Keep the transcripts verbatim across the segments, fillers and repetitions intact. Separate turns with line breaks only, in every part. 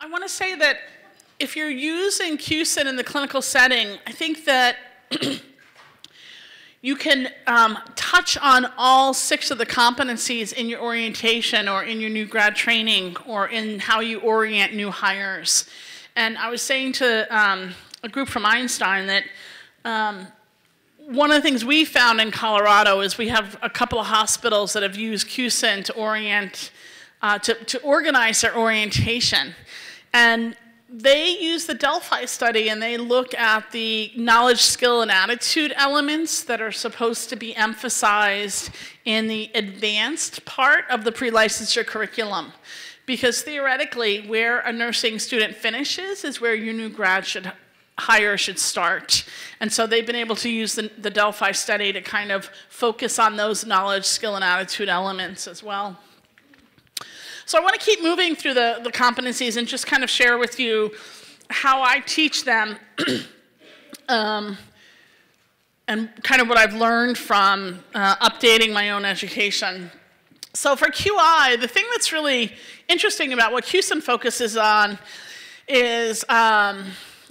I want to say that if you're using Q S I N in the clinical setting, I think that you can um, touch on all six of the competencies in your orientation or in your new grad training or in how you orient new hires. And I was saying to um, a group from Einstein that um, one of the things we found in Colorado is we have a couple of hospitals that have used Q S I N to orient, uh, to, to organize their orientation. And they use the Delphi study and they look at the knowledge, skill, and attitude elements that are supposed to be emphasized in the advanced part of the pre-licensure curriculum. Because theoretically, where a nursing student finishes is where your new grad should hire should start. And so they've been able to use the, the Delphi study to kind of focus on those knowledge, skill, and attitude elements as well. So I want to keep moving through the, the competencies and just kind of share with you how I teach them um, and kind of what I've learned from uh, updating my own education. So for Q I, the thing that's really interesting about what Q S I N focuses on is um,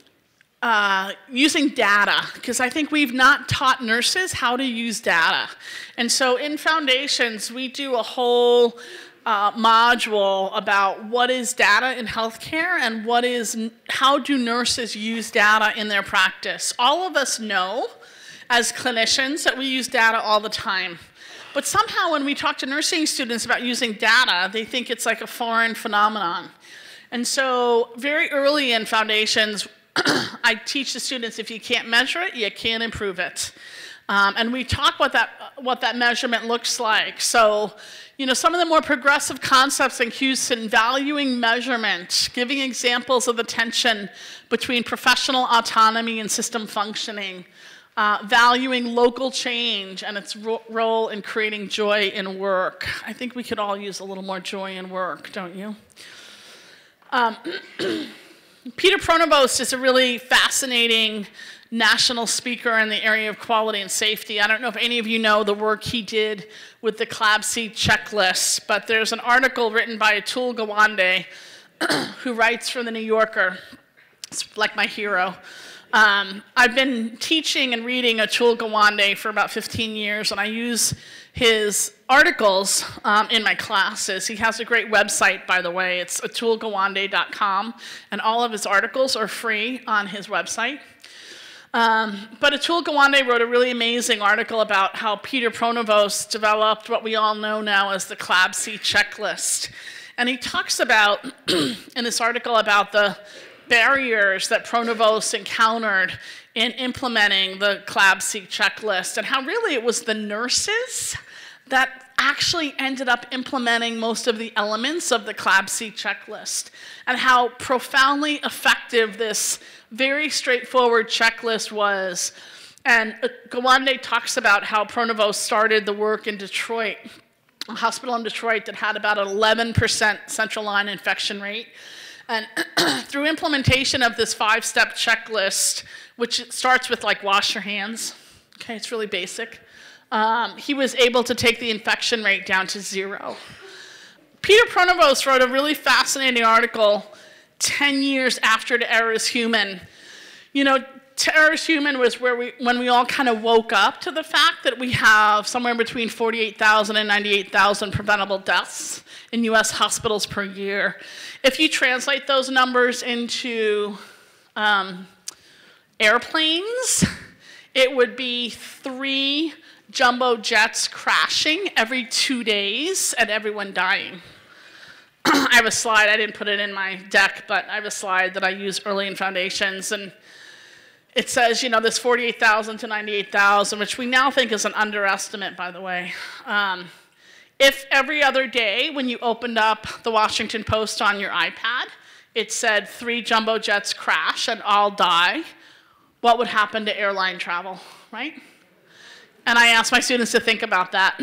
uh, using data, because I think we've not taught nurses how to use data. And so in Foundations, we do a whole Uh, module about what is data in healthcare and what is, how do nurses use data in their practice. All of us know as clinicians that we use data all the time. But somehow when we talk to nursing students about using data, they think it's like a foreign phenomenon. And so very early in Foundations, I teach the students if you can't measure it, you can't improve it. Um, and we talk what that, what that measurement looks like. So, you know, some of the more progressive concepts in Q S I N, valuing measurement, giving examples of the tension between professional autonomy and system functioning, uh, valuing local change and its ro role in creating joy in work. I think we could all use a little more joy in work, don't you? Um, Peter Pronovost is a really fascinating national speaker in the area of quality and safety. I don't know if any of you know the work he did with the C L A B C checklist, but there's an article written by Atul Gawande, who writes for the New Yorker. It's like my hero. Um, I've been teaching and reading Atul Gawande for about fifteen years, and I use his articles um, in my classes. He has a great website, by the way. It's atul gawande dot com, and all of his articles are free on his website. Um, but Atul Gawande wrote a really amazing article about how Peter Pronovost developed what we all know now as the C L A B C checklist. And he talks about, in this article, about the barriers that Pronovost encountered in implementing the C L A B C checklist, and how really it was the nurses that actually ended up implementing most of the elements of the C L A B C checklist, and how profoundly effective this very straightforward checklist was. And Gawande talks about how Pronovost started the work in Detroit, a hospital in Detroit that had about an eleven percent central line infection rate. And through implementation of this five-step checklist, which starts with like wash your hands, okay, it's really basic, um, he was able to take the infection rate down to zero. Peter Pronovost wrote a really fascinating article ten years after To Err Is Human. You know, To Err Is Human was where we, when we all kind of woke up to the fact that we have somewhere between forty-eight thousand and ninety-eight thousand preventable deaths in U S hospitals per year. If you translate those numbers into um, airplanes, it would be three jumbo jets crashing every two days and everyone dying. I have a slide, I didn't put it in my deck, but I have a slide that I use early in Foundations, and it says, you know, this forty-eight thousand to ninety-eight thousand, which we now think is an underestimate, by the way. Um, if every other day when you opened up the Washington Post on your iPad, it said three jumbo jets crash and all die, what would happen to airline travel, right? And I asked my students to think about that.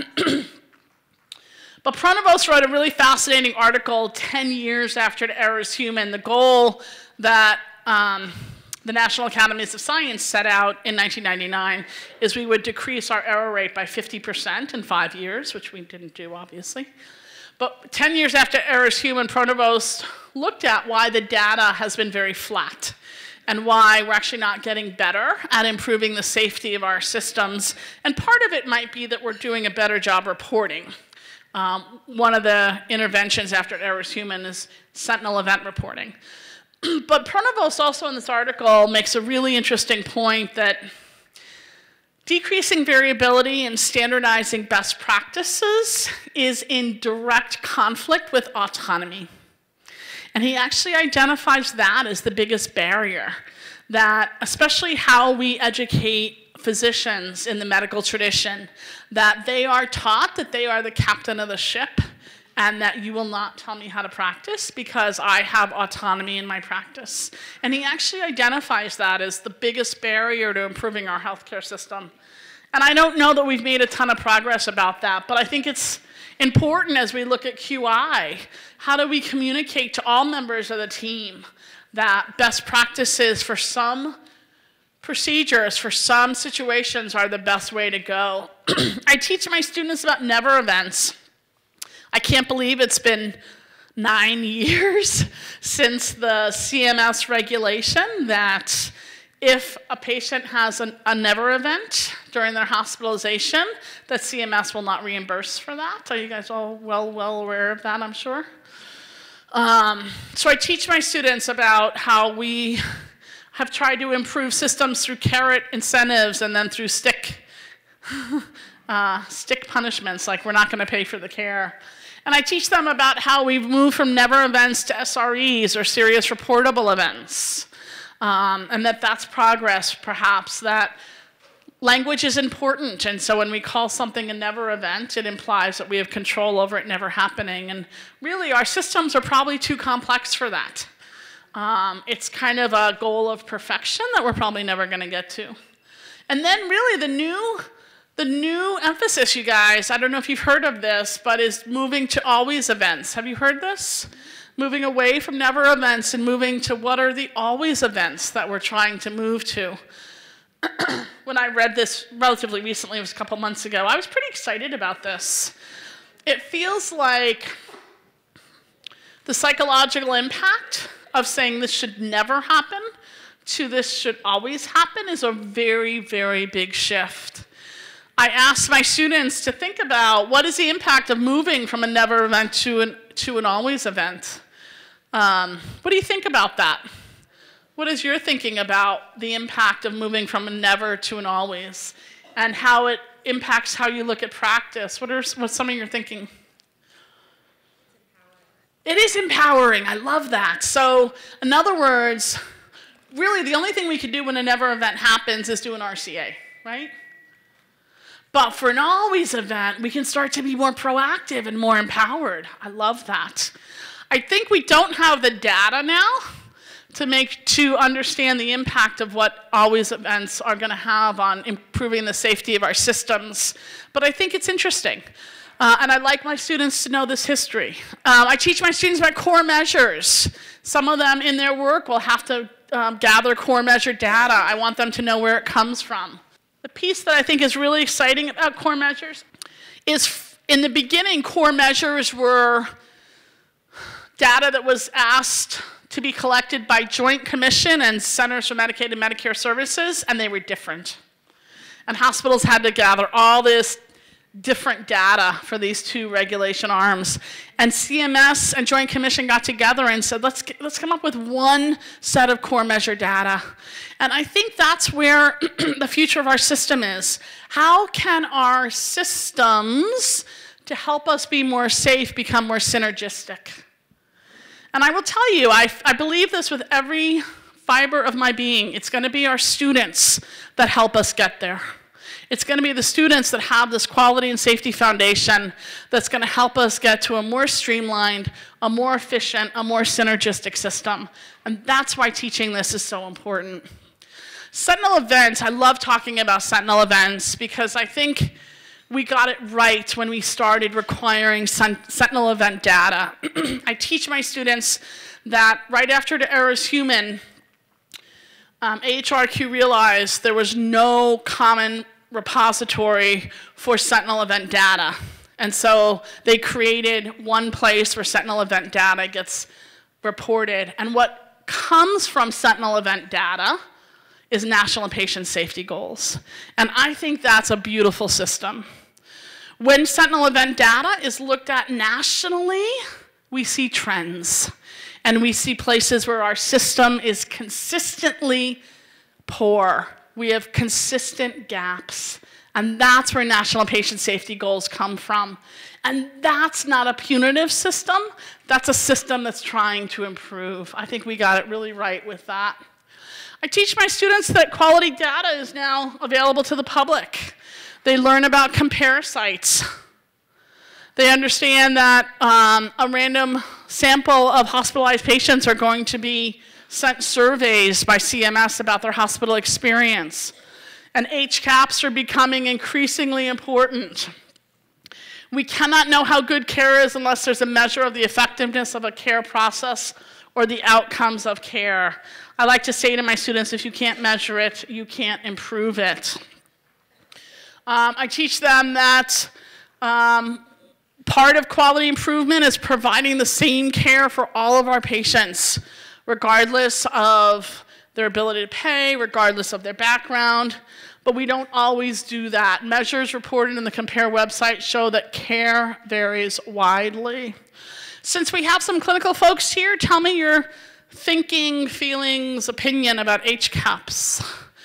But Pronovost wrote a really fascinating article ten years after To Err Is Human. The goal that um, the National Academies of Science set out in nineteen ninety-nine is we would decrease our error rate by fifty percent in five years, which we didn't do, obviously. But ten years after Errors Human, Pronovost looked at why the data has been very flat and why we're actually not getting better at improving the safety of our systems. And part of it might be that we're doing a better job reporting. Um, one of the interventions after Errors Human is sentinel event reporting. But Pronovost also in this article makes a really interesting point that decreasing variability and standardizing best practices is in direct conflict with autonomy. And he actually identifies that as the biggest barrier, that especially how we educate physicians in the medical tradition, that they are taught that they are the captain of the ship and that you will not tell me how to practice because I have autonomy in my practice. And he actually identifies that as the biggest barrier to improving our healthcare system. And I don't know that we've made a ton of progress about that, but I think it's important as we look at Q I, how do we communicate to all members of the team that best practices for some procedures, for some situations are the best way to go. I teach my students about never events. I can't believe it's been nine years since the C M S regulation that if a patient has an, a never event during their hospitalization, that C M S will not reimburse for that. Are you guys all well, well aware of that, I'm sure? Um, so I teach my students about how we have tried to improve systems through carrot incentives and then through stick, uh, stick punishments, like we're not going to pay for the care. And I teach them about how we've moved from never events to S R Es, or serious reportable events. Um, and that that's progress, perhaps, that language is important. And so when we call something a never event, it implies that we have control over it never happening. And really, our systems are probably too complex for that. Um, it's kind of a goal of perfection that we're probably never going to get to. And then really the new, the new emphasis, you guys, I don't know if you've heard of this, but is moving to always events. Have you heard this? Moving away from never events and moving to what are the always events that we're trying to move to. When I read this relatively recently, it was a couple months ago, I was pretty excited about this. It feels like the psychological impact of saying this should never happen to this should always happen is a very, very big shift. I asked my students to think about what is the impact of moving from a never event to an, to an always event. Um, what do you think about that? What is your thinking about the impact of moving from a never to an always and how it impacts how you look at practice? What are what's some of your thinking? It is empowering. I love that. So in other words, really the only thing we could do when a never event happens is do an R C A, right? But for an always event, we can start to be more proactive and more empowered. I love that. I think we don't have the data now to make to understand the impact of what always events are going to have on improving the safety of our systems. But I think it's interesting. Uh, and I'd like my students to know this history. Um, I teach my students about core measures. Some of them in their work will have to um, gather core measure data. I want them to know where it comes from. The piece that I think is really exciting about core measures is in the beginning, core measures were data that was asked to be collected by Joint Commission and Centers for Medicaid and Medicare Services, and they were different. And hospitals had to gather all this different data for these two regulation arms. And C M S and Joint Commission got together and said, let's, get, let's come up with one set of core measure data. And I think that's where the future of our system is. How can our systems, to help us be more safe, become more synergistic? And I will tell you, I, I believe this with every fiber of my being. It's going to be our students that help us get there. It's going to be the students that have this quality and safety foundation that's going to help us get to a more streamlined, a more efficient, a more synergistic system. And that's why teaching this is so important. Sentinel events, I love talking about Sentinel events because I think we got it right when we started requiring Sentinel event data. I teach my students that right after the Errors Human, um, A H R Q realized there was no common repository for Sentinel event data. And so they created one place where Sentinel event data gets reported. And what comes from Sentinel event data is national and patient safety goals. And I think that's a beautiful system. When Sentinel event data is looked at nationally, we see trends. And we see places where our system is consistently poor. We have consistent gaps. And that's where national patient safety goals come from. And that's not a punitive system. That's a system that's trying to improve. I think we got it really right with that. I teach my students that quality data is now available to the public. They learn about compare sites. They understand that um, a random sample of hospitalized patients are going to be sent surveys by C M S about their hospital experience. And H CAPs are becoming increasingly important. We cannot know how good care is unless there's a measure of the effectiveness of a care process or the outcomes of care. I like to say to my students, if you can't measure it, you can't improve it. Um, I teach them that um, part of quality improvement is providing the same care for all of our patients, regardless of their ability to pay, regardless of their background. But we don't always do that. Measures reported in the COMPARE website show that care varies widely. Since we have some clinical folks here, tell me your thinking, feelings, opinion about H CAPs.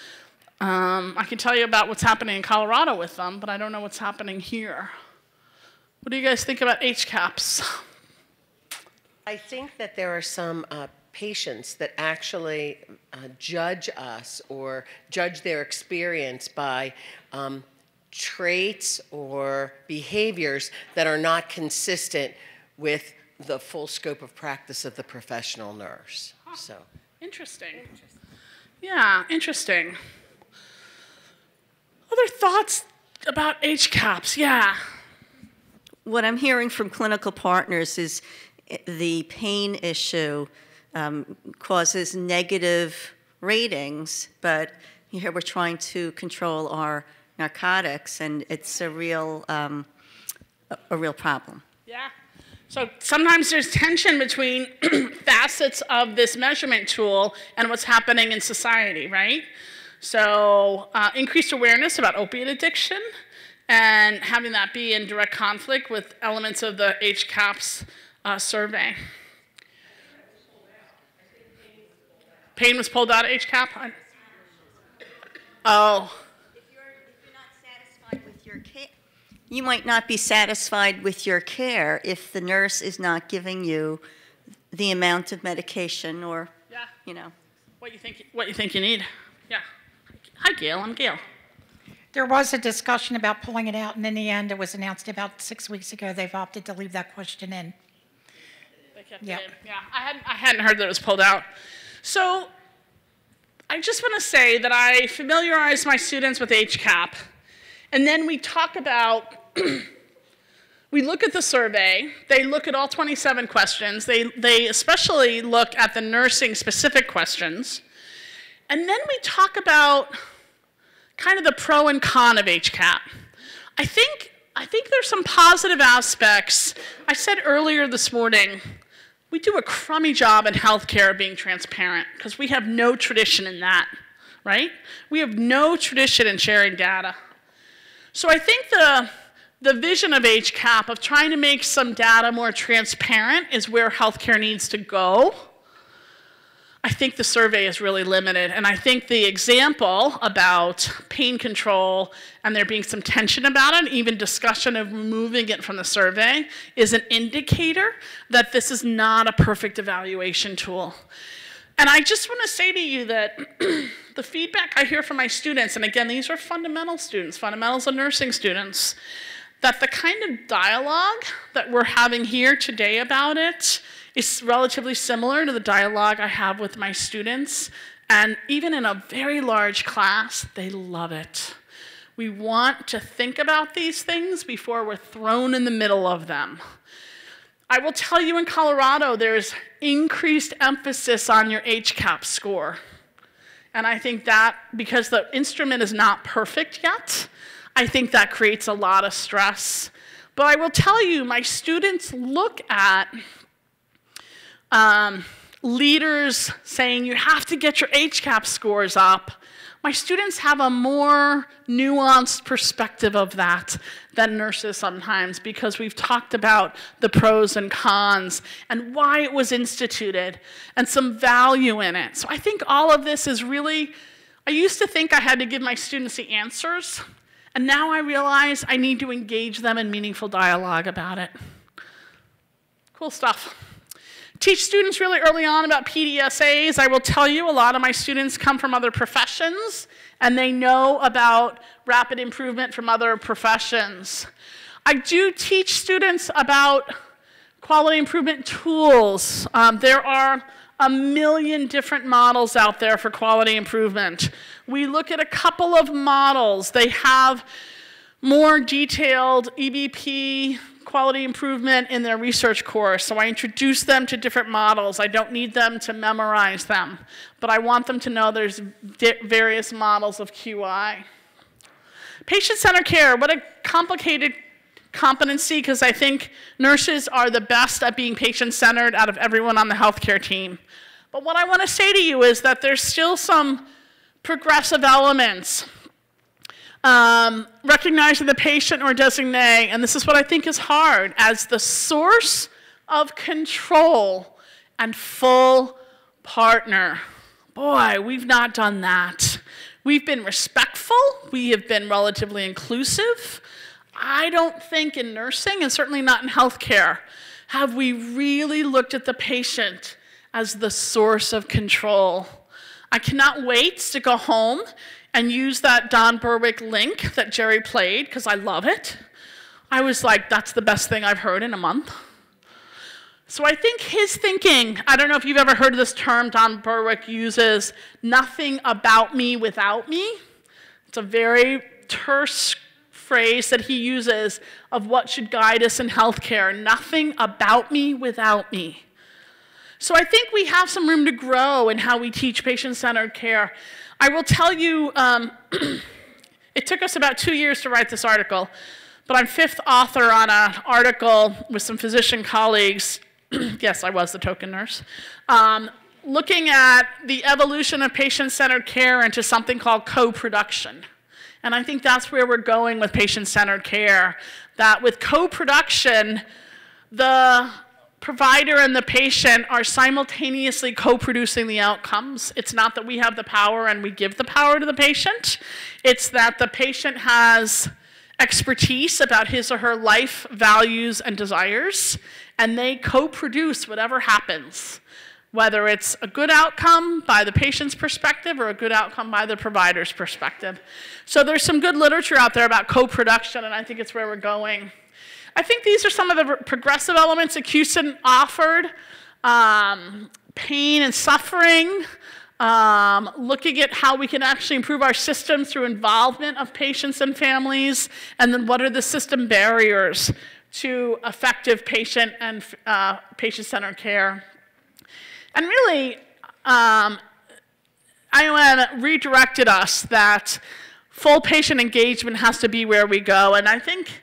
Um, I can tell you about what's happening in Colorado with them, but I don't know what's happening here. What do you guys think about H CAPs?
I think that there are some uh, patients that actually uh, judge us or judge their experience by um, traits or behaviors that are not consistent with the full scope of practice of the professional nurse.
Huh.
So
interesting. interesting. Yeah, interesting. Other thoughts about H CAPs? Yeah.
What I'm hearing from clinical partners is the pain issue um, causes negative ratings, but here we're trying to control our narcotics, and it's a real, um, a, a real problem.
Yeah. So sometimes there's tension between facets of this measurement tool and what's happening in society, right? So uh, increased awareness about opiate addiction and having that be in direct conflict with elements of the H CAPs uh, survey. Pain was pulled out of H CAP? I, oh.
If you're, if you're not satisfied with your care, you might not be satisfied with your care if the nurse is not giving you the amount of medication or,
yeah.
you know.
What you think, what you think you need. Yeah. Hi, Gail. I'm Gail.
There was a discussion about pulling it out, and in the end, it was announced about six weeks ago they've opted to leave that question in.
They kept
Yep.
it in. Yeah, I hadn't, I hadn't heard that it was pulled out. So I just want to say that I familiarize my students with H CAP, and then we talk about, we look at the survey, they look at all twenty-seven questions, they, they especially look at the nursing-specific questions, and then we talk about kind of the pro and con of H CAP. I think, I think there's some positive aspects. I said earlier this morning, we do a crummy job in healthcare being transparent because we have no tradition in that, right? We have no tradition in sharing data. So I think the, the vision of H CAP of trying to make some data more transparent is where healthcare needs to go. I think the survey is really limited, and I think the example about pain control and there being some tension about it, even discussion of removing it from the survey, is an indicator that this is not a perfect evaluation tool. And I just want to say to you that the feedback I hear from my students, and again, these are fundamental students, fundamentals of nursing students, that the kind of dialogue that we're having here today about it is relatively similar to the dialogue I have with my students. And even in a very large class, they love it. We want to think about these things before we're thrown in the middle of them. I will tell you in Colorado, there's increased emphasis on your H CAP score. And I think that, because the instrument is not perfect yet, I think that creates a lot of stress. But I will tell you, my students look at um, leaders saying you have to get your H CAP scores up. My students have a more nuanced perspective of that than nurses sometimes, because we've talked about the pros and cons and why it was instituted and some value in it. So I think all of this is really, I used to think I had to give my students the answers, and now I realize I need to engage them in meaningful dialogue about it. Cool stuff. Teach students really early on about P D S As. I will tell you, a lot of my students come from other professions, and they know about rapid improvement from other professions. I do teach students about quality improvement tools. Um, there are a million different models out there for quality improvement. We look at a couple of models. They have more detailed E B P quality improvement in their research course, so I introduce them to different models. I don't need them to memorize them, but I want them to know there's various models of Q I. Patient-centered care, what a complicated competency, because I think nurses are the best at being patient-centered out of everyone on the healthcare team. But what I want to say to you is that there's still some progressive elements. Um, recognizing the patient or designee, and this is what I think is hard, as the source of control and full partner. Boy, we've not done that. We've been respectful. We have been relatively inclusive. I don't think in nursing, and certainly not in healthcare, have we really looked at the patient as the source of control. I cannot wait to go home and use that Don Berwick link that Jerry played, because I love it. I was like, that's the best thing I've heard in a month. So I think his thinking, I don't know if you've ever heard of this term Don Berwick uses, nothing about me without me. It's a very terse phrase that he uses of what should guide us in healthcare, nothing about me without me. So I think we have some room to grow in how we teach patient-centered care. I will tell you, um, it took us about two years to write this article, but I'm fifth author on an article with some physician colleagues. Yes, I was the token nurse. Um, looking at the evolution of patient-centered care into something called co-production. And I think that's where we're going with patient-centered care, that with co-production, the provider and the patient are simultaneously co-producing the outcomes. It's not that we have the power and we give the power to the patient. It's that the patient has expertise about his or her life, values, and desires, and they co-produce whatever happens, whether it's a good outcome by the patient's perspective or a good outcome by the provider's perspective. So there's some good literature out there about co-production, and I think it's where we're going. I think these are some of the progressive elements that Houston offered. Um, pain and suffering, um, looking at how we can actually improve our systems through involvement of patients and families, and then what are the system barriers to effective patient and uh, patient-centered care. And really, um, I O M redirected us that full patient engagement has to be where we go, and I think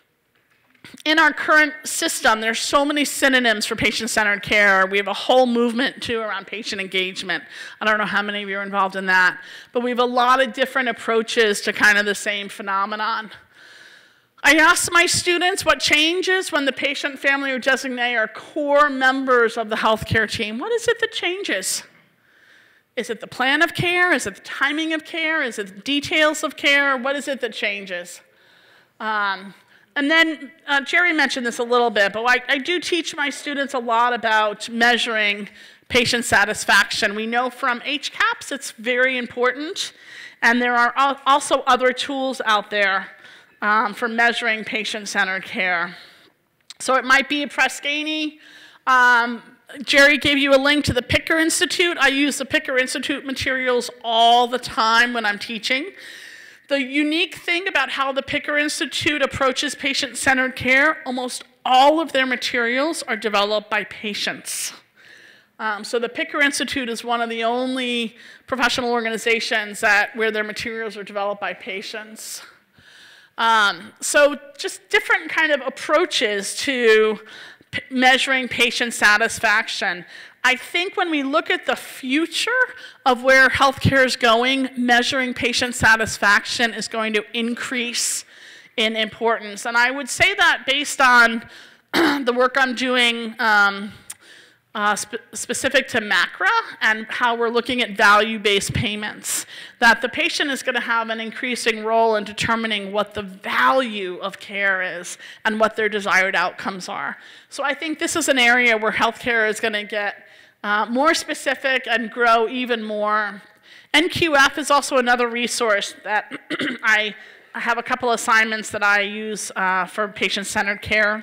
in our current system, there's so many synonyms for patient-centered care. We have a whole movement, too, around patient engagement. I don't know how many of you are involved in that, but we have a lot of different approaches to kind of the same phenomenon. I asked my students what changes when the patient, family, or designee are core members of the healthcare team. What is it that changes? Is it the plan of care? Is it the timing of care? Is it the details of care? What is it that changes? Um, And then uh, Jerry mentioned this a little bit, but I, I do teach my students a lot about measuring patient satisfaction. We know from H CAPS it's very important, and there are al also other tools out there um, for measuring patient-centered care. So it might be a Press-Ganey. Um, Jerry gave you a link to the Picker Institute. I use the Picker Institute materials all the time when I'm teaching. The unique thing about how the Picker Institute approaches patient-centered care, almost all of their materials are developed by patients. Um, so the Picker Institute is one of the only professional organizations that, where their materials are developed by patients. Um, so just different kind of approaches to p- measuring patient satisfaction. I think when we look at the future of where healthcare is going, measuring patient satisfaction is going to increase in importance. And I would say that based on the work I'm doing um, uh, spe- specific to MACRA and how we're looking at value-based payments, that the patient is going to have an increasing role in determining what the value of care is and what their desired outcomes are. So I think this is an area where healthcare is going to get uh, more specific and grow even more. N Q F is also another resource that I have a couple assignments that I use uh, for patient-centered care.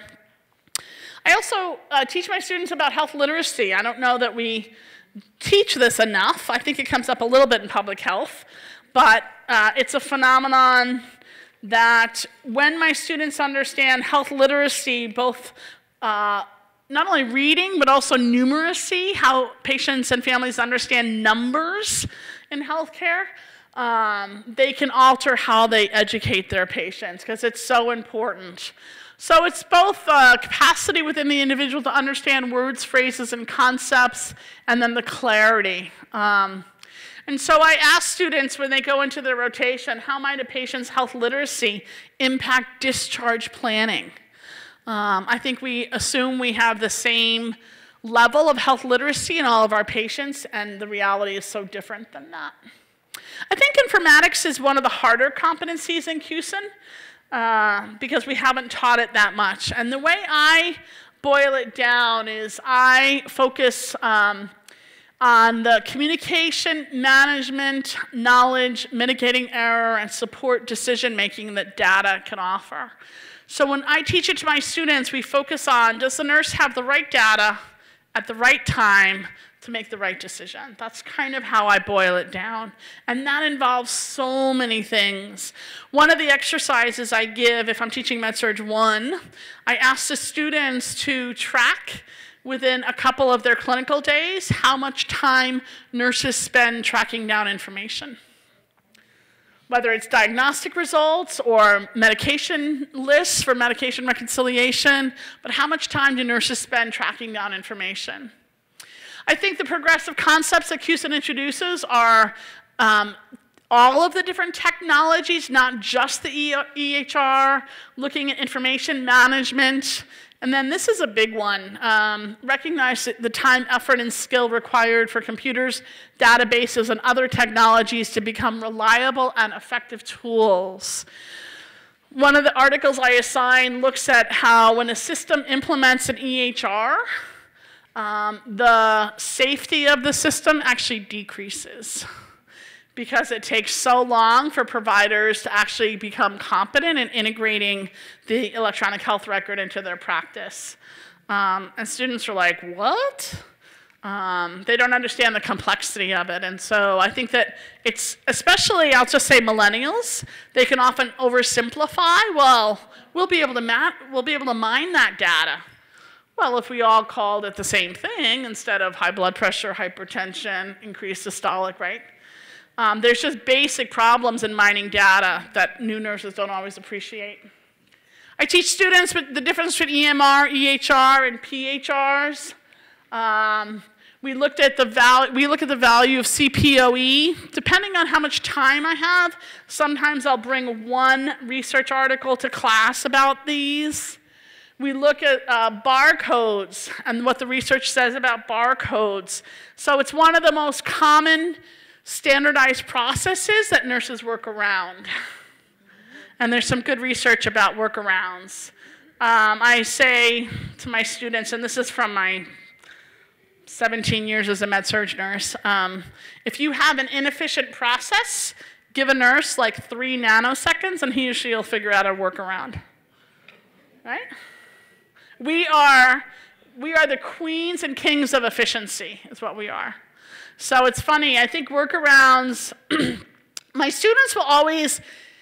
I also uh, teach my students about health literacy. I don't know that we teach this enough. I think it comes up a little bit in public health, but uh, it's a phenomenon that when my students understand health literacy, both uh, not only reading, but also numeracy, how patients and families understand numbers in healthcare, um, they can alter how they educate their patients, because it's so important. So it's both uh, capacity within the individual to understand words, phrases, and concepts, and then the clarity. Um, and so I ask students when they go into their rotation, how might a patient's health literacy impact discharge planning? Um, I think we assume we have the same level of health literacy in all of our patients, and the reality is so different than that. I think informatics is one of the harder competencies in C U S N. Uh, because we haven't taught it that much. And the way I boil it down is I focus um, on the communication, management, knowledge, mitigating error, and support decision-making that data can offer. So when I teach it to my students, we focus on, does the nurse have the right data at the right time to make the right decision? That's kind of how I boil it down. And that involves so many things. One of the exercises I give if I'm teaching MedSurg one, I ask the students to track within a couple of their clinical days how much time nurses spend tracking down information. Whether it's diagnostic results or medication lists for medication reconciliation, but how much time do nurses spend tracking down information? I think the progressive concepts that C U S N introduces are um, all of the different technologies, not just the E H R, looking at information management. And then this is a big one. Um, recognize the time, effort, and skill required for computers, databases, and other technologies to become reliable and effective tools. One of the articles I assign looks at how when a system implements an E H R, Um, the safety of the system actually decreases because it takes so long for providers to actually become competent in integrating the electronic health record into their practice. Um, and students are like, what? Um, they don't understand the complexity of it. And so I think that it's, especially, I'll just say millennials, they can often oversimplify. Well, we'll be able to map, we'll be able to mine that data. Well, if we all called it the same thing instead of high blood pressure, hypertension, increased systolic, right? Um, there's just basic problems in mining data that new nurses don't always appreciate. I teach students with the difference between E M R, E H R, and P H Rs. Um, we looked at the val we look at the value of C P O E. Depending on how much time I have, sometimes I'll bring one research article to class about these. We look at uh, barcodes and what the research says about barcodes. So it's one of the most common standardized processes that nurses work around. And there's some good research about workarounds. Um, I say to my students, and this is from my seventeen years as a med-surg nurse, um, if you have an inefficient process, give a nurse like three nanoseconds and he or she will figure out a workaround, right? We are, we are the queens and kings of efficiency, is what we are. So it's funny, I think workarounds, my students will always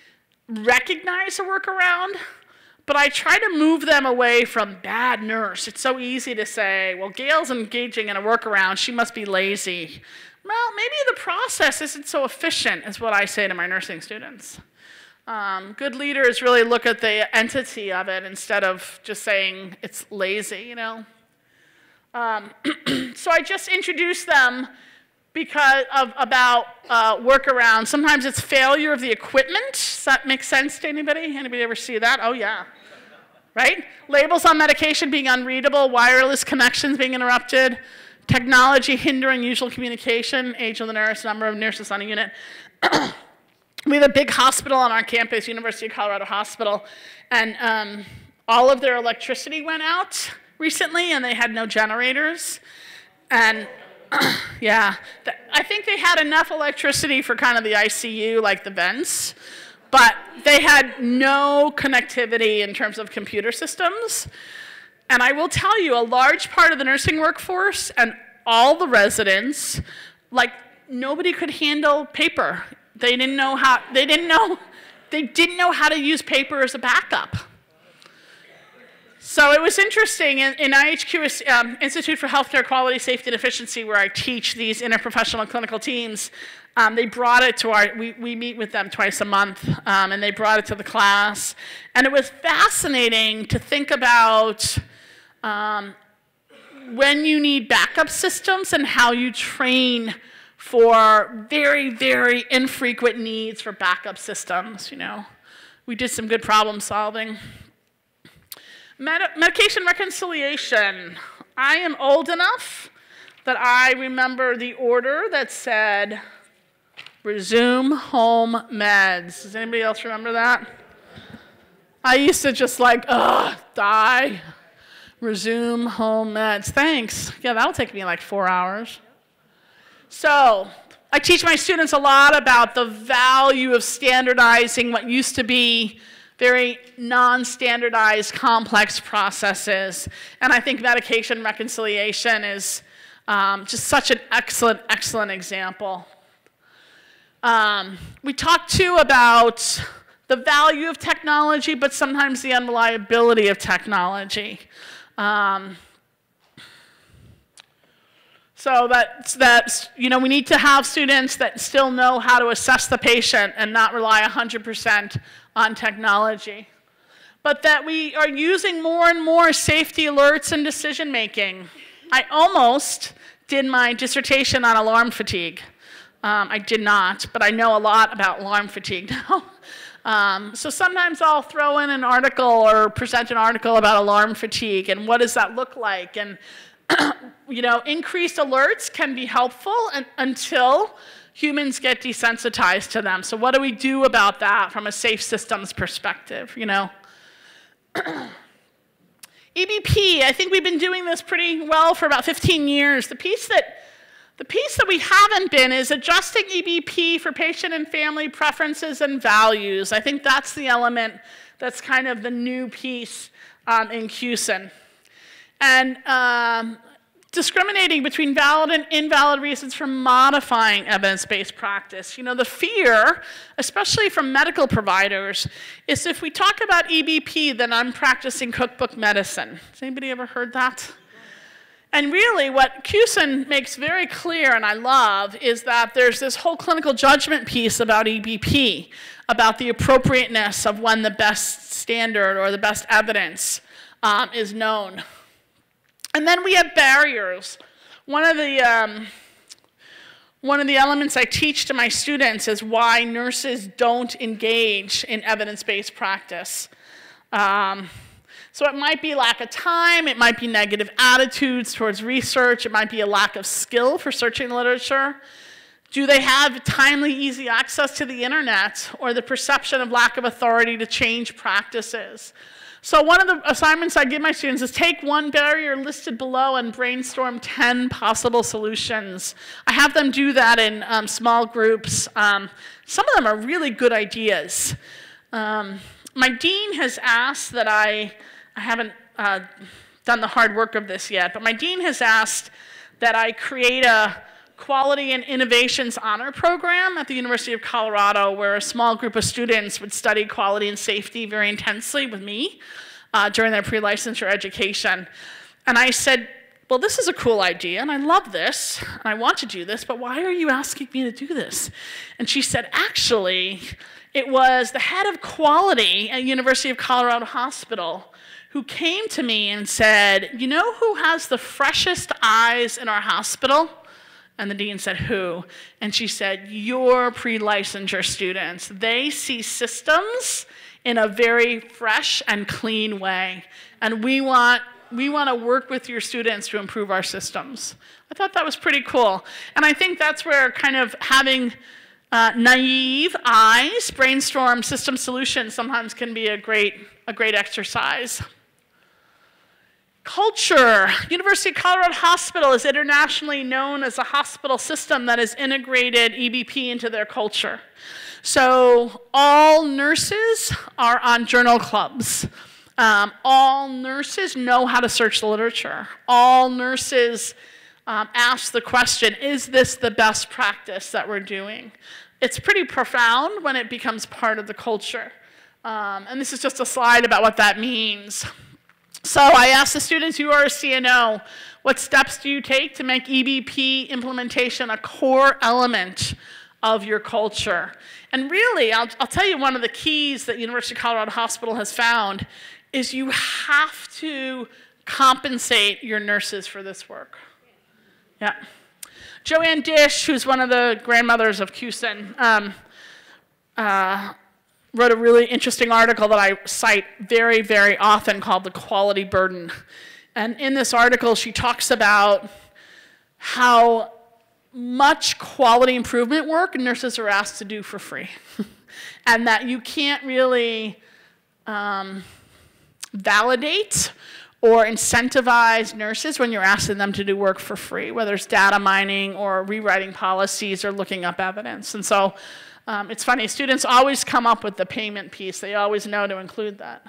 recognize a workaround, but I try to move them away from bad nurse. It's so easy to say, well, Gail's engaging in a workaround, she must be lazy. Well, maybe the process isn't so efficient, is what I say to my nursing students. Um, good leaders really look at the entity of it instead of just saying it's lazy, you know. Um, so I just introduced them because of about uh, workarounds. Sometimes it's failure of the equipment. Does that make sense to anybody? Anybody ever see that? Oh yeah, right? Labels on medication being unreadable, wireless connections being interrupted, technology hindering usual communication, age of the nurse, number of nurses on a unit. We have a big hospital on our campus, University of Colorado Hospital, and um, all of their electricity went out recently, and they had no generators. And yeah, I think they had enough electricity for kind of the I C U, like the vents, but they had no connectivity in terms of computer systems. And I will tell you, a large part of the nursing workforce and all the residents, like nobody could handle paper. They didn't know how, they didn't know, they didn't know how to use paper as a backup. So it was interesting, in, in I H Q, um, Institute for Healthcare Quality, Safety, and Efficiency, where I teach these interprofessional clinical teams, um, they brought it to our, we, we meet with them twice a month, um, and they brought it to the class. And it was fascinating to think about um, when you need backup systems and how you train for very, very infrequent needs for backup systems, you know. We did some good problem solving. Medi medication reconciliation. I am old enough that I remember the order that said, resume home meds. Does anybody else remember that? I used to just like, ugh, die. Resume home meds. Thanks. Yeah, that'll take me like four hours. So I teach my students a lot about the value of standardizing what used to be very non-standardized, complex processes. And I think medication reconciliation is um, just such an excellent, excellent example. Um, we talked too about the value of technology, but sometimes the unreliability of technology. Um, So that's, that's, you know, we need to have students that still know how to assess the patient and not rely one hundred percent on technology. But that we are using more and more safety alerts in decision making. I almost did my dissertation on alarm fatigue. Um, I did not, but I know a lot about alarm fatigue now. Um, so sometimes I'll throw in an article or present an article about alarm fatigue and what does that look like. And you know, increased alerts can be helpful and, until humans get desensitized to them. So what do we do about that from a safe systems perspective, you know? E B P, I think we've been doing this pretty well for about fifteen years. The piece that, the piece that we haven't been is adjusting E B P for patient and family preferences and values. I think that's the element that's kind of the new piece um, in Q S I N. And um, discriminating between valid and invalid reasons for modifying evidence-based practice. You know, the fear, especially from medical providers, is if we talk about E B P, then I'm practicing cookbook medicine. Has anybody ever heard that? And really, what Q S I N makes very clear, and I love, is that there's this whole clinical judgment piece about E B P, about the appropriateness of when the best standard or the best evidence um, is known. And then we have barriers. One of the, um, one of the elements I teach to my students is why nurses don't engage in evidence-based practice. Um, so it might be lack of time, it might be negative attitudes towards research, it might be a lack of skill for searching literature. Do they have timely, easy access to the internet, or the perception of lack of authority to change practices? So one of the assignments I give my students is take one barrier listed below and brainstorm ten possible solutions. I have them do that in um, small groups. Um, some of them are really good ideas. Um, my dean has asked that I, I haven't uh, done the hard work of this yet, but my dean has asked that I create a Quality and Innovations Honor Program at the University of Colorado, where a small group of students would study quality and safety very intensely with me uh, during their pre-licensure education. And I said, well, this is a cool idea, and I love this, and I want to do this, but why are you asking me to do this? And she said, actually, It was the head of quality at University of Colorado Hospital who came to me and said, you know who has the freshest eyes in our hospital? And the dean said, who? And she said, your pre-licensure students. They see systems in a very fresh and clean way. And we want, we want to work with your students to improve our systems. I thought that was pretty cool. And I think that's where kind of having uh, naive eyes, brainstorm system solutions sometimes can be a great, a great exercise. Culture. University of Colorado Hospital is internationally known as a hospital system that has integrated E B P into their culture. So all nurses are on journal clubs. Um, all nurses know how to search the literature. All nurses um, ask the question, is this the best practice that we're doing? It's pretty profound when it becomes part of the culture. Um, and this is just a slide about what that means. So I asked the students who are a C N O, what steps do you take to make E B P implementation a core element of your culture? And really, I'll, I'll tell you one of the keys that University of Colorado Hospital has found is you have to compensate your nurses for this work. Yeah. Joanne Dish, who's one of the grandmothers of Q S I N, um, uh, wrote a really interesting article that I cite very, very often called The Quality Burden. And in this article, she talks about how much quality improvement work nurses are asked to do for free. And that you can't really um, validate or incentivize nurses when you're asking them to do work for free, whether it's data mining or rewriting policies or looking up evidence. And so um, it's funny, students always come up with the payment piece. They always know to include that.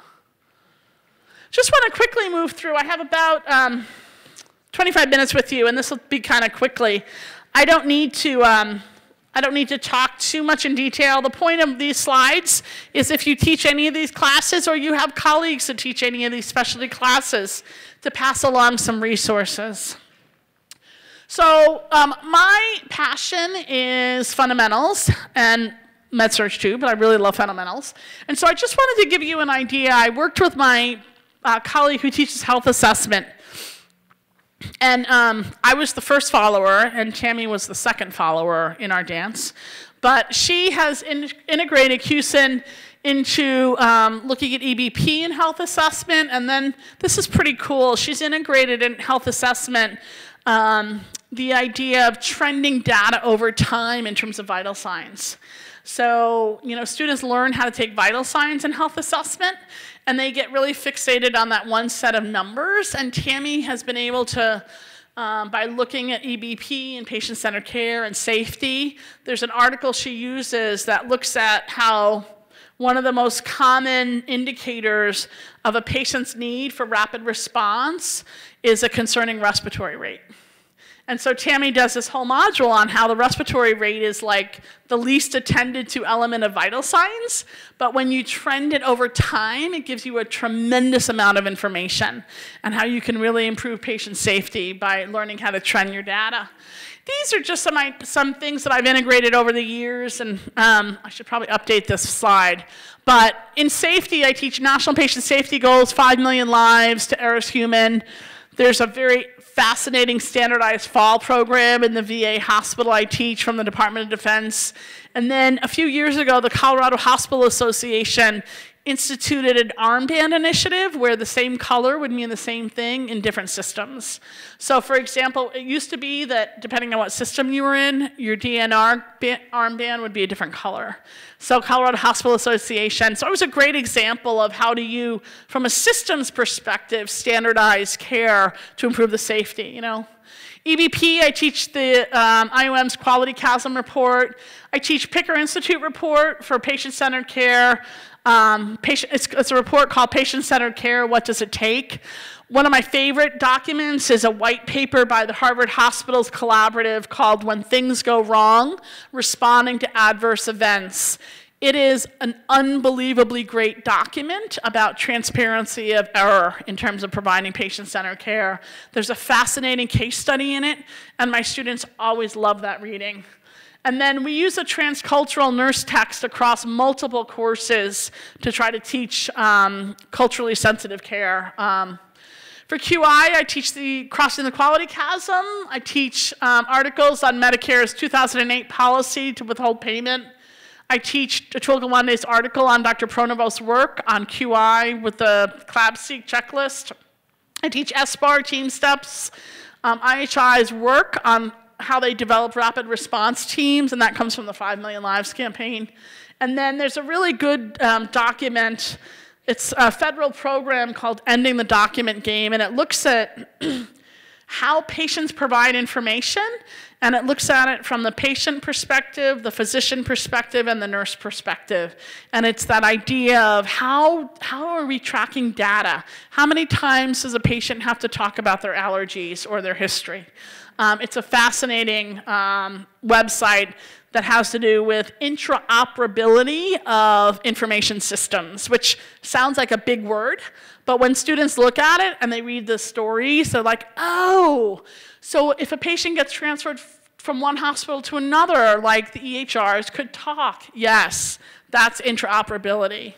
Just want to quickly move through. I have about um, twenty-five minutes with you, and this will be kind of quickly. I don't need to um, I don't need to talk too much in detail. The point of these slides is if you teach any of these classes or you have colleagues that teach any of these specialty classes, to pass along some resources. So um, my passion is fundamentals and med-surg too, but I really love fundamentals. And so I just wanted to give you an idea. I worked with my uh, colleague who teaches health assessment. And um, I was the first follower, and Tammy was the second follower in our dance. But she has in integrated Q S I N into um, looking at E B P in health assessment, and then this is pretty cool. She's integrated in health assessment um, the idea of trending data over time in terms of vital signs. So, you know, students learn how to take vital signs in health assessment, and they get really fixated on that one set of numbers. And Tammy has been able to, um, by looking at E B P and patient-centered care and safety, there's an article she uses that looks at how one of the most common indicators of a patient's need for rapid response is a concerning respiratory rate. And so Tammy does this whole module on how the respiratory rate is like the least attended to element of vital signs, but when you trend it over time, it gives you a tremendous amount of information and how you can really improve patient safety by learning how to trend your data. These are just some, some things that I've integrated over the years, and um, I should probably update this slide. But in safety, I teach national patient safety goals, five million lives to Eris Human. There's a very fascinating standardized fall program in the V A hospital I teach from the Department of Defense. And then a few years ago, the Colorado Hospital Association instituted an armband initiative where the same color would mean the same thing in different systems. So for example, it used to be that depending on what system you were in, your D N R armband would be a different color. So Colorado Hospital Association, so it was a great example of how do you, from a systems perspective, standardize care to improve the safety, you know. E B P, I teach the um, I O M's Quality Chasm Report. I teach Picker Institute Report for patient-centered care. Um, patient, it's, it's a report called Patient-Centered Care, What Does It Take? One of my favorite documents is a white paper by the Harvard Hospitals Collaborative called When Things Go Wrong, Responding to Adverse Events. It is an unbelievably great document about transparency of error in terms of providing patient-centered care. There's a fascinating case study in it, and my students always love that reading. And then we use a transcultural nurse text across multiple courses to try to teach um, culturally sensitive care. Um, for Q I, I teach the Crossing the Quality Chasm. I teach um, articles on Medicare's two thousand eight policy to withhold payment. I teach Atul Gawande's article on Doctor Pronavos's work on Q I with the CLABSI checklist. I teach S B A R, Team Steps, um, I H I's work on how they develop rapid response teams, and that comes from the Five Million Lives campaign. And then there's a really good um, document. It's a federal program called Ending the Document Game, and it looks at how patients provide information, and it looks at it from the patient perspective, the physician perspective, and the nurse perspective. And it's that idea of how, how are we tracking data? How many times does a patient have to talk about their allergies or their history? Um, it's a fascinating um, website that has to do with interoperability of information systems, which sounds like a big word, but when students look at it and they read the stories, they're like, oh, so if a patient gets transferred from one hospital to another, like the E H Rs could talk. Yes, that's interoperability.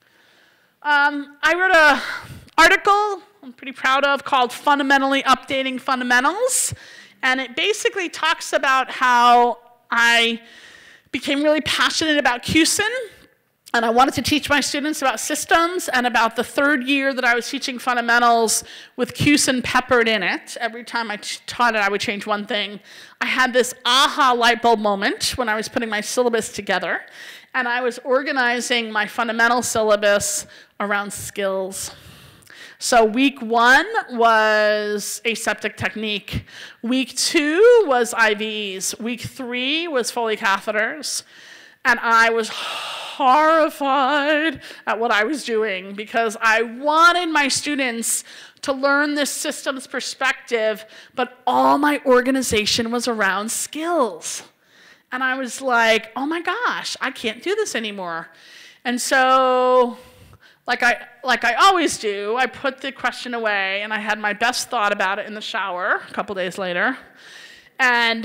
Um, I wrote an article I'm pretty proud of called Fundamentally Updating Fundamentals, and it basically talks about how I became really passionate about Q S I N, and I wanted to teach my students about systems, and about the third year that I was teaching fundamentals with Q S I N peppered in it. Every time I taught it, I would change one thing. I had this aha light bulb moment when I was putting my syllabus together, and I was organizing my fundamental syllabus around skills. So week one was aseptic technique. Week two was I Vs. Week three was Foley catheters. And I was horrified at what I was doing because I wanted my students to learn this systems perspective, but all my organization was around skills. And I was like, oh my gosh, I can't do this anymore. And so, Like I, like I always do, I put the question away, and I had my best thought about it in the shower a couple days later. And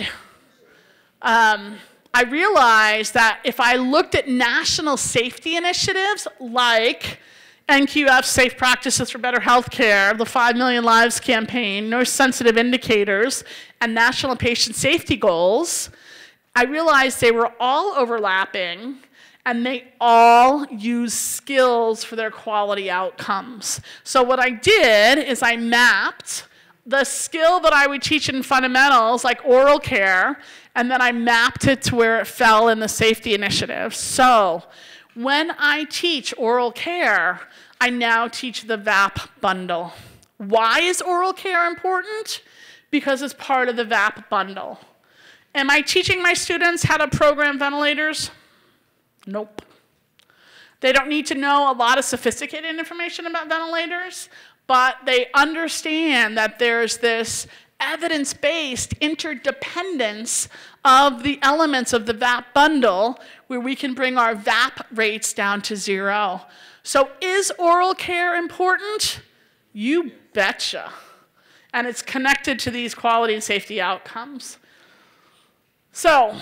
um, I realized that if I looked at national safety initiatives like N Q F Safe Practices for Better Healthcare, the Five Million Lives campaign, nurse-sensitive indicators, and national patient safety goals, I realized they were all overlapping, and they all use skills for their quality outcomes. So what I did is I mapped the skill that I would teach in fundamentals, like oral care, and then I mapped it to where it fell in the safety initiative. So when I teach oral care, I now teach the V A P bundle. Why is oral care important? Because it's part of the V A P bundle. Am I teaching my students how to program ventilators? Nope. They don't need to know a lot of sophisticated information about ventilators, but they understand that there's this evidence-based interdependence of the elements of the V A P bundle where we can bring our V A P rates down to zero. So is oral care important? You betcha. And it's connected to these quality and safety outcomes. So,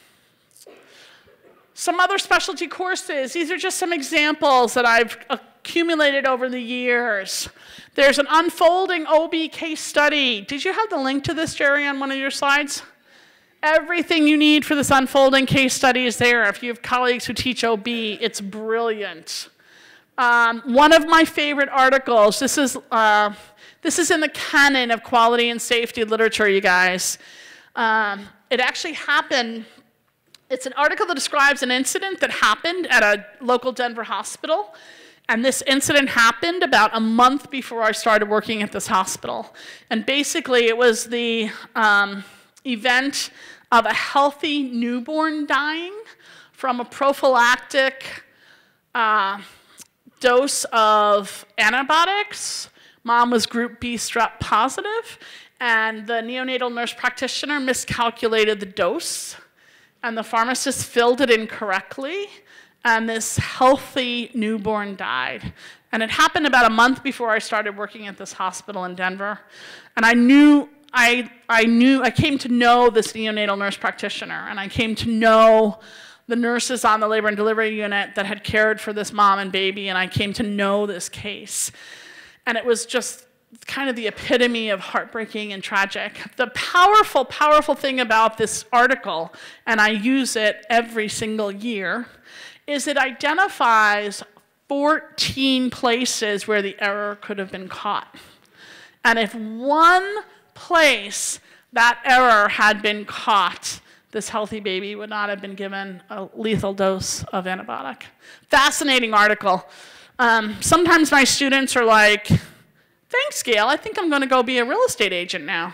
some other specialty courses. These are just some examples that I've accumulated over the years. There's an unfolding O B case study. Did you have the link to this, Jerry, on one of your slides? Everything you need for this unfolding case study is there. If you have colleagues who teach O B, it's brilliant. Um, one of my favorite articles, this is, uh, this is in the canon of quality and safety literature, you guys. Um, it actually happened. It's an article that describes an incident that happened at a local Denver hospital. And this incident happened about a month before I started working at this hospital. And basically, it was the um, event of a healthy newborn dying from a prophylactic uh, dose of antibiotics. Mom was group B strep positive, and the neonatal nurse practitioner miscalculated the dose. And the pharmacist filled it incorrectly, and this healthy newborn died. And it happened about a month before I started working at this hospital in Denver. And I knew I, I knew, I came to know this neonatal nurse practitioner, and I came to know the nurses on the labor and delivery unit that had cared for this mom and baby, and I came to know this case. And it was just kind of the epitome of heartbreaking and tragic. The powerful, powerful thing about this article, and I use it every single year, is it identifies fourteen places where the error could have been caught. And if one place that error had been caught, this healthy baby would not have been given a lethal dose of antibiotic. Fascinating article. Um, sometimes my students are like, thanks, Gail, I think I'm going to go be a real estate agent now.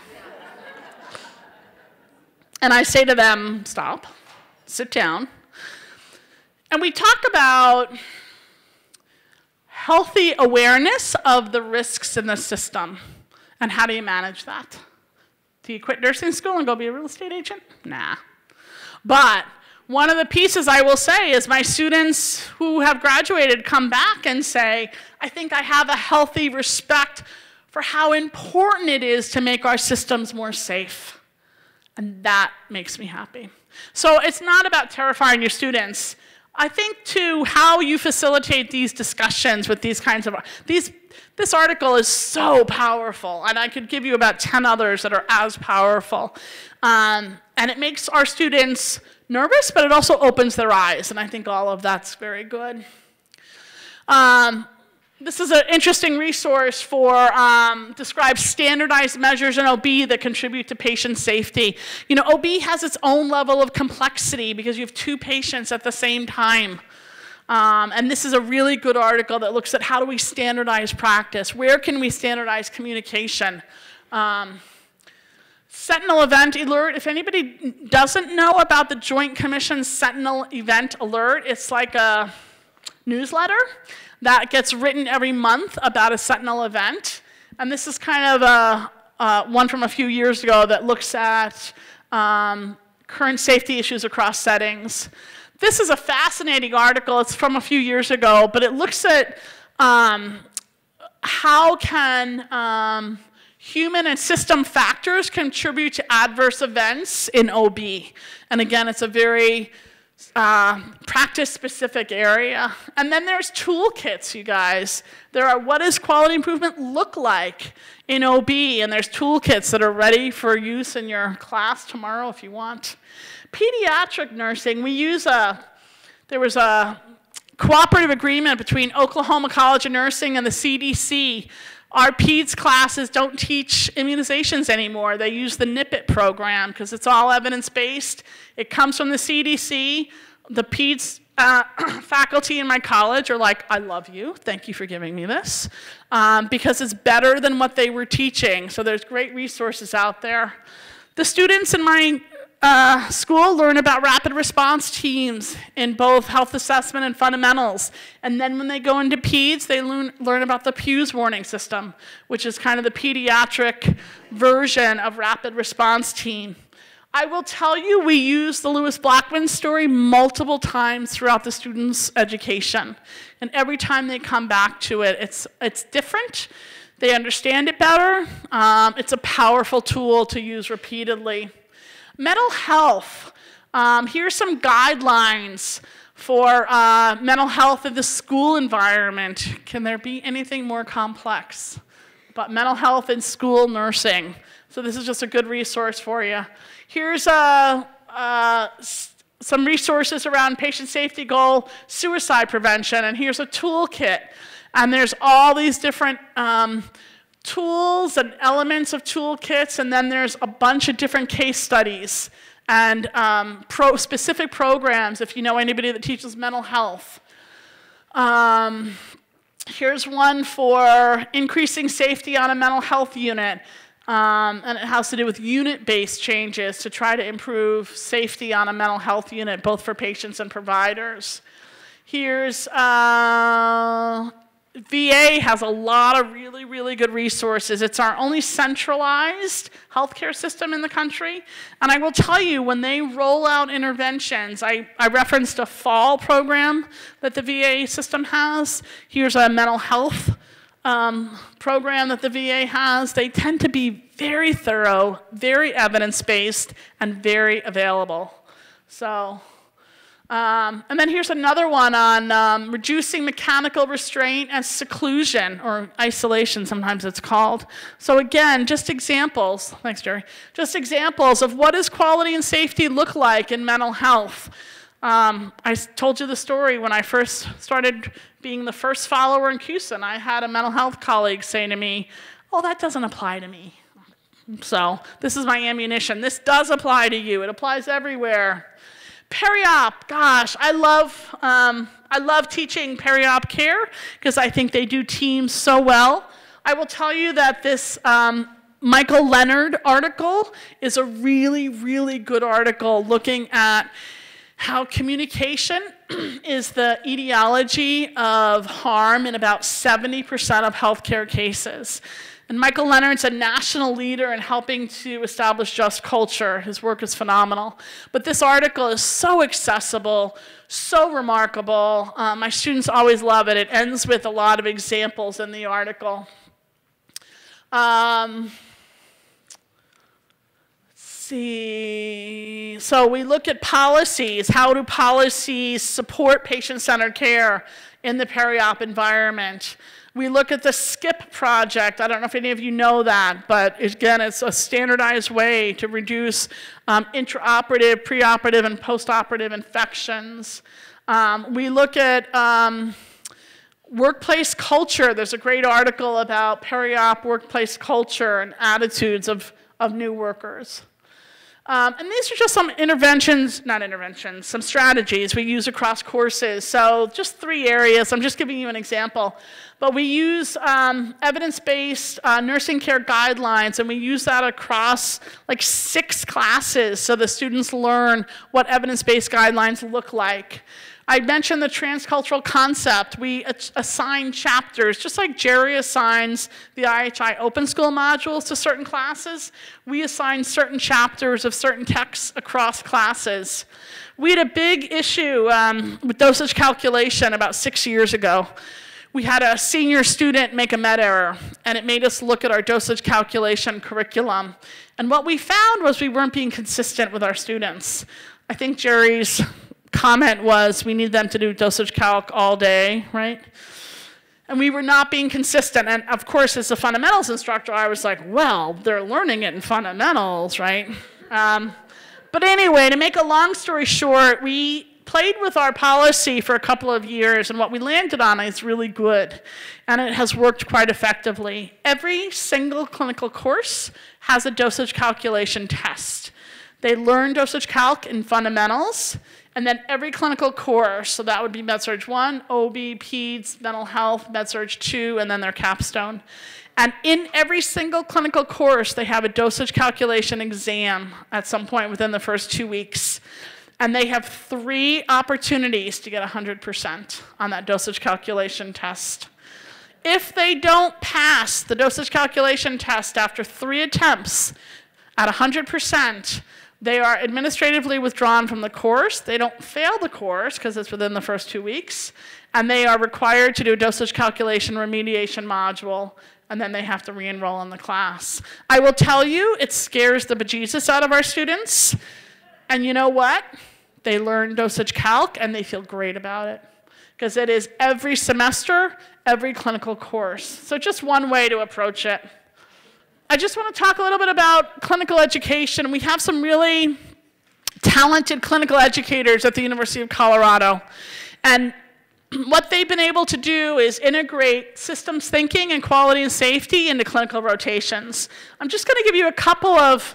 And I say to them, stop, sit down. And we talk about healthy awareness of the risks in the system. And how do you manage that? Do you quit nursing school and go be a real estate agent? Nah. But one of the pieces I will say is my students who have graduated come back and say, I think I have a healthy respect for how important it is to make our systems more safe. And that makes me happy. So it's not about terrifying your students. I think, too, how you facilitate these discussions with these kinds of, these, this article is so powerful, and I could give you about ten others that are as powerful. Um, and it makes our students nervous, but it also opens their eyes, and I think all of that's very good. Um, This is an interesting resource for, um, describes standardized measures in O B that contribute to patient safety. You know, O B has its own level of complexity because you have two patients at the same time. Um, and this is a really good article that looks at how do we standardize practice? Where can we standardize communication? Um, Sentinel Event Alert, if anybody doesn't know about the Joint Commission Sentinel Event Alert, it's like a newsletter that gets written every month about a Sentinel event. And this is kind of a, uh, one from a few years ago that looks at um, current safety issues across settings. This is a fascinating article. It's from a few years ago, but it looks at um, how can um, human and system factors contribute to adverse events in O B. And again, it's a very Uh, practice-specific area. And then there's toolkits, you guys. There are what does quality improvement look like in O B, and there's toolkits that are ready for use in your class tomorrow if you want. Pediatric nursing, we use a, there was a cooperative agreement between Oklahoma College of Nursing and the C D C. Our peds classes don't teach immunizations anymore. They use the N I P It program because it's all evidence-based. It comes from the C D C. The peds uh, faculty in my college are like, I love you. Thank you for giving me this. Um, because it's better than what they were teaching. So there's great resources out there. The students in my Uh, school learn about rapid response teams in both health assessment and fundamentals. And then when they go into peds, they learn, learn about the Pew's warning system, which is kind of the pediatric version of rapid response team. I will tell you, we use the Lewis Blackman story multiple times throughout the students' education. And every time they come back to it, it's, it's different. They understand it better. Um, it's a powerful tool to use repeatedly. Mental health. Um, here's some guidelines for uh, mental health in the school environment. Can there be anything more complex? But mental health in school nursing. So this is just a good resource for you. Here's uh, uh, some resources around patient safety goal, suicide prevention, and here's a toolkit. And there's all these different um, tools and elements of toolkits, and then there's a bunch of different case studies and um, pro specific programs if you know anybody that teaches mental health. Um, here's one for increasing safety on a mental health unit, um, and it has to do with unit-based changes to try to improve safety on a mental health unit, both for patients and providers. Here's uh, V A has a lot of really, really good resources. It's our only centralized healthcare system in the country. And I will tell you, when they roll out interventions, I, I referenced a fall program that the V A system has. Here's a mental health um, program that the V A has. They tend to be very thorough, very evidence-based, and very available. So, um, and then here's another one on um, reducing mechanical restraint and seclusion, or isolation sometimes it's called. So again, just examples, thanks Jerry, just examples of what does quality and safety look like in mental health. Um, I told you the story when I first started being the first follower in CUSIN. I had a mental health colleague say to me, oh, that doesn't apply to me. So this is my ammunition. This does apply to you. It applies everywhere. Peri-op, gosh, I love, um, I love teaching peri-op care because I think they do teams so well. I will tell you that this um, Michael Leonard article is a really, really good article looking at how communication is the etiology of harm in about seventy percent of healthcare cases. And Michael Leonard's a national leader in helping to establish just culture. His work is phenomenal. But this article is so accessible, so remarkable. Um, my students always love it. It ends with a lot of examples in the article. Um, let's see. So we look at policies. How do policies support patient-centered care in the peri-op environment? We look at the SKIP project. I don't know if any of you know that, but again, it's a standardized way to reduce um, intraoperative, preoperative, and postoperative infections. Um, we look at um, workplace culture. There's a great article about peri-op workplace culture and attitudes of, of new workers. Um, and these are just some interventions, not interventions, some strategies we use across courses. So just three areas. I'm just giving you an example. But we use um, evidence-based uh, nursing care guidelines, and we use that across like six classes so the students learn what evidence-based guidelines look like. I mentioned the transcultural concept. We assign chapters, just like Jerry assigns the I H I Open School modules to certain classes. We assign certain chapters of certain texts across classes. We had a big issue um, with dosage calculation about six years ago. We had a senior student make a med error, and it made us look at our dosage calculation curriculum. And what we found was we weren't being consistent with our students. I think Jerry's comment was we need them to do dosage calc all day, right? And we were not being consistent. And of course, as a fundamentals instructor, I was like, well, they're learning it in fundamentals, right? Um, but anyway, to make a long story short, we played with our policy for a couple of years, and what we landed on is really good. And it has worked quite effectively. Every single clinical course has a dosage calculation test. They learn dosage calc in fundamentals, and then every clinical course, so that would be MedSurg one, O B, Peds, Mental Health, MedSurg two, and then their capstone. And in every single clinical course, they have a dosage calculation exam at some point within the first two weeks. And they have three opportunities to get one hundred percent on that dosage calculation test. If they don't pass the dosage calculation test after three attempts at one hundred percent, they are administratively withdrawn from the course. They don't fail the course because it's within the first two weeks. And they are required to do a dosage calculation remediation module, and then they have to re-enroll in the class. I will tell you, it scares the bejesus out of our students. And you know what? They learn dosage calc, and they feel great about it. Because it is every semester, every clinical course. So just one way to approach it. I just want to talk a little bit about clinical education. We have some really talented clinical educators at the University of Colorado. And what they've been able to do is integrate systems thinking and quality and safety into clinical rotations. I'm just going to give you a couple of,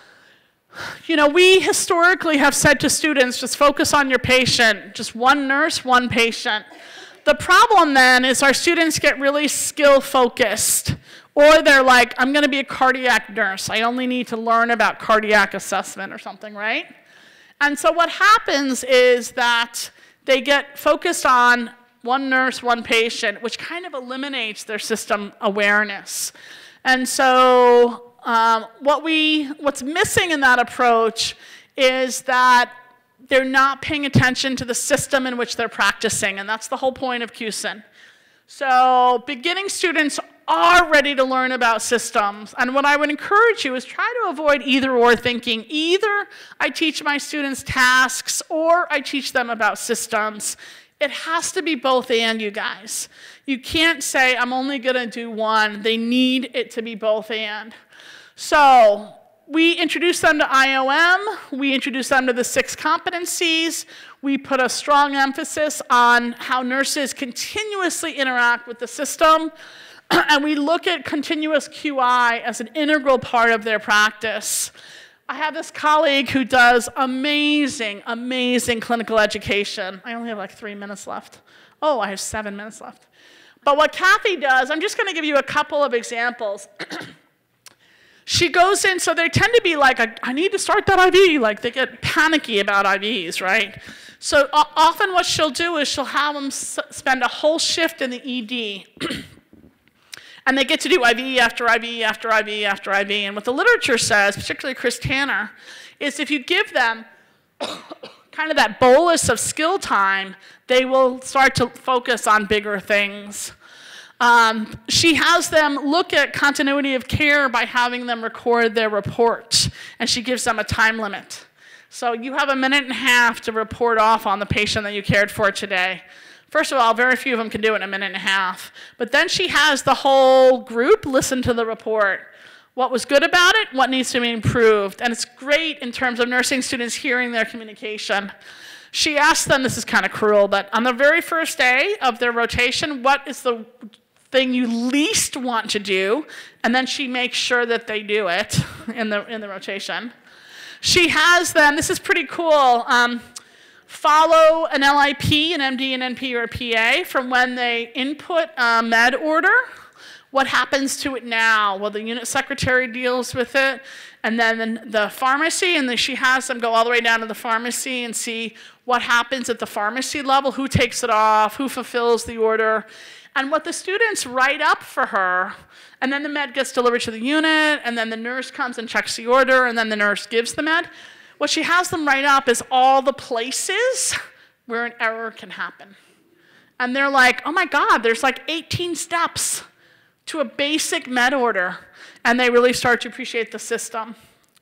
you know, we historically have said to students, just focus on your patient, just one nurse, one patient. The problem then is our students get really skill focused. Or they're like, I'm going to be a cardiac nurse. I only need to learn about cardiac assessment or something, right? And so what happens is that they get focused on one nurse, one patient, which kind of eliminates their system awareness. And so um, what we, what's missing in that approach is that they're not paying attention to the system in which they're practicing, and that's the whole point of CUSIN. So beginning students are ready to learn about systems. And what I would encourage you is try to avoid either or thinking. Either I teach my students tasks or I teach them about systems. It has to be both and, you guys. You can't say, I'm only going to do one. They need it to be both and. So we introduce them to I O M. We introduce them to the six competencies. We put a strong emphasis on how nurses continuously interact with the system. And we look at continuous Q I as an integral part of their practice. I have this colleague who does amazing, amazing clinical education. I only have like three minutes left. Oh, I have seven minutes left. But what Kathy does, I'm just going to give you a couple of examples. She goes in, so they tend to be like, I need to start that I V. Like, they get panicky about I Vs, right? So uh, often what she'll do is she'll have them s spend a whole shift in the E D. And they get to do I V after I V after I V after I V. And what the literature says, particularly Chris Tanner, is if you give them kind of that bolus of skill time, they will start to focus on bigger things. Um, she has them look at continuity of care by having them record their report, and she gives them a time limit. So you have a minute and a half to report off on the patient that you cared for today. First of all, very few of them can do it in a minute and a half. But then she has the whole group listen to the report. What was good about it? What needs to be improved? And it's great in terms of nursing students hearing their communication. She asked them, this is kind of cruel, but on the very first day of their rotation, what is the thing you least want to do? And then she makes sure that they do it in the, in the rotation. She has them, this is pretty cool, um, follow an L I P, an M D, an N P, or a P A from when they input a med order. What happens to it now? Well, the unit secretary deals with it, and then the pharmacy, and then she has them go all the way down to the pharmacy and see what happens at the pharmacy level, who takes it off, who fulfills the order, and what the students write up for her. And then the med gets delivered to the unit, and then the nurse comes and checks the order, and then the nurse gives the med. What she has them write up is all the places where an error can happen. And they're like, oh my God, there's like eighteen steps to a basic med order. And they really start to appreciate the system.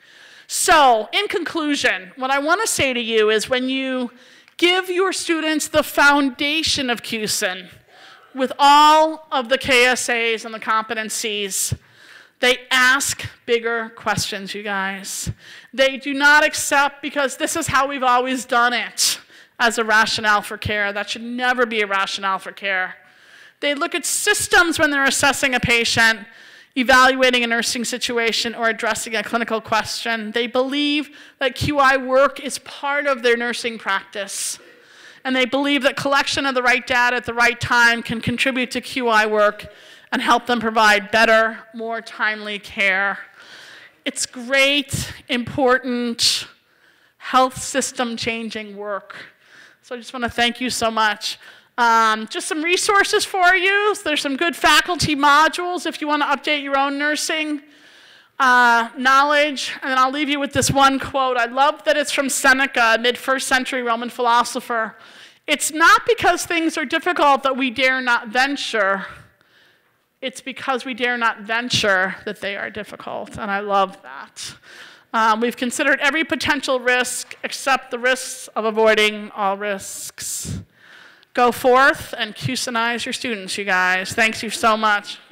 So, in conclusion, what I want to say to you is when you give your students the foundation of Q S I N with all of the K S As and the competencies, they ask bigger questions, you guys. They do not accept because this is how we've always done it as a rationale for care. That should never be a rationale for care. They look at systems when they're assessing a patient, evaluating a nursing situation, or addressing a clinical question. They believe that Q I work is part of their nursing practice. And they believe that collection of the right data at the right time can contribute to Q I work and help them provide better, more timely care. It's great, important, health system changing work. So I just want to thank you so much. Um, just some resources for you. There's some good faculty modules if you want to update your own nursing uh, knowledge. And then I'll leave you with this one quote. I love that it's from Seneca, mid-first century Roman philosopher. It's not because things are difficult that we dare not venture. It's because we dare not venture that they are difficult, and I love that. Um, we've considered every potential risk except the risks of avoiding all risks. Go forth and Q S I N-ize your students, you guys. Thanks you so much.